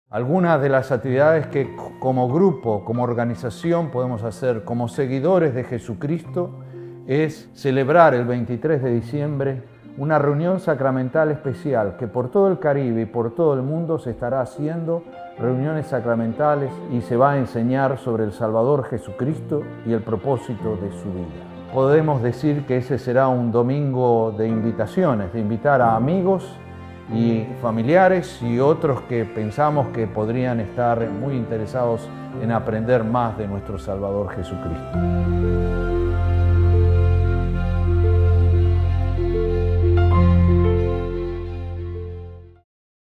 Algunas de las actividades que como grupo, como organización podemos hacer como seguidores de Jesucristo es celebrar el 23 de diciembre una reunión sacramental especial que por todo el Caribe y por todo el mundo se estará haciendo reuniones sacramentales y se va a enseñar sobre el Salvador Jesucristo y el propósito de su vida. Podemos decir que ese será un domingo de invitaciones, de invitar a amigos y familiares y otros que pensamos que podrían estar muy interesados en aprender más de nuestro Salvador Jesucristo.